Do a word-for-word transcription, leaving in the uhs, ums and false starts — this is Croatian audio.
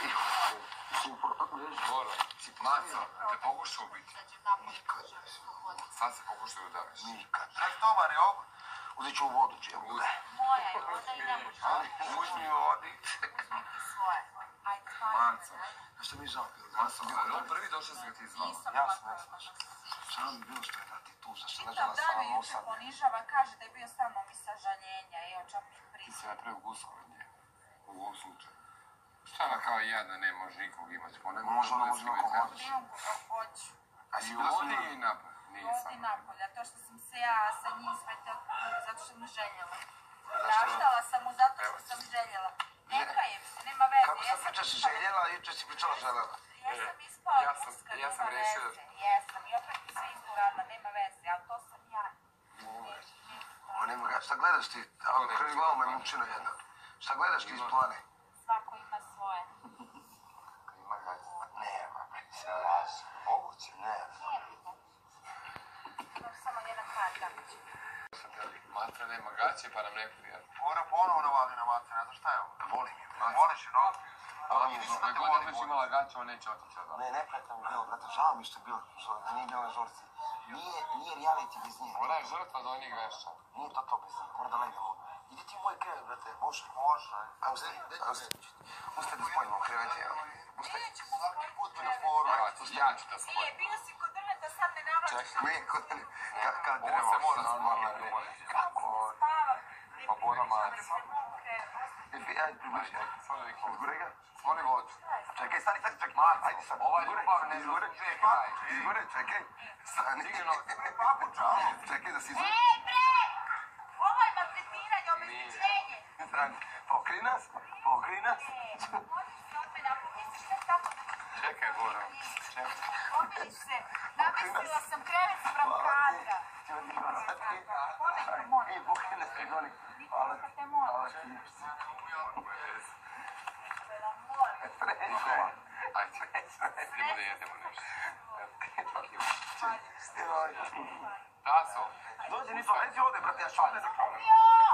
Boro, Maco, te pokušao ubiti. Nikad. Sad se pokušao udariš. Nikad. Nek dobar je ovo. Uzet ću u vodu, če bude. Moja je voda i ne može. Uzmi vodi. Uzmi ti svoje. Ajde, Maco. Što mi zapio? Maco, ali on prvi došao se ga ti zvao. nisam Jasno, ovako jasno. rekla. Šta mi bilo što je da ti tu, zašto Čitav ležala dan je sama juče osam? ponižava, kaže da je bio sa mnom i sažaljenja. Evo, čak mi Ti priznam. si napravio gusku od nje. U ovom slučaju. Šta ona kao jedna, ne može nikog imati. Pa ne Može ona, može nekog Ako moći. imam koga hoću. A si I bila s ovdje njima? i napad. Ovdje napolja, to što sam se ja sa njim svetila, zato što sam željela. Praštala sam mu zato što sam željela. Ne kajem se, nema veze. Kako sam priča si željela, juče si pričala željela. Jesam ispala Ja sam- guska, ja sam nema rešio- veze. Jesam, i opet mi sve izgurala, nema veze, ali to sam ja. Ma nema ga, šta gledaš ti? Ali krvi glavu me mučina jedna. Šta gledaš ti iz plane? Svako ima svoje. Ima ga, nema, se laži. Moguće, ne. Nije bitno. Imam samo jedan par damić. Matra nema gaće pa nam ne prija. Mora ponovo navali na mace, ne znam šta je ovo. Volim je, Ma mlađe. voliš je, no? Ali Ali je nisam zor. da te God volim. već imala gaće, on neće otići od Ne, neprijatno mi bilo, brate, žao mi što je bilo, što da nije bila žorci. Nije, nije reality bez nje. Ona je žrtva do njih vešća. Nije to to bez nje, mora da legne ovo. Idi ti u moj krevet, brate, može? Može. A ustaj, a ustaj. Ustaj da spojimo krevet, evo. Ustaj. Nećemo Svaki put mi na spojiti foru. Ja ću, ja ću da Nije, spojim. bio si kod drveta, sad me navlačiš. Čekaj, mi kod mene, kad, kad Ovo dremo. se mora normalno. Kako? Spavam. Pa Bora Mac. Ajde, približi, ajde. Svoli neki. Izgore ga. Svoli vodu. Čekaj, stani, stani, čekaj. Ajde sad. Ova Izgore, ljubav ne izgore, zaslužuje kraj. izgore, čekaj. Stani. Digno. Čekaj da si izgore. Ej, bre! Ovo je maltretiranje, obezbiđenje. Stani. Pokri nas, pokri nas. E, odi se od mene, ako misliš tek tako da ću... Čekaj, Bora. Čekaj. Pomiriš se. Namestila sam krevet sprem kadra. Pomešno molim. Ej, pokri nas, Gregori. Hvala ti. Te molim. Hvala ti. Molim. Ajde, idemo da jedemo nešto. Joj. Taso. Dođi, Nito, leđi ovdje, brate, ja šalje za kameru. Jo!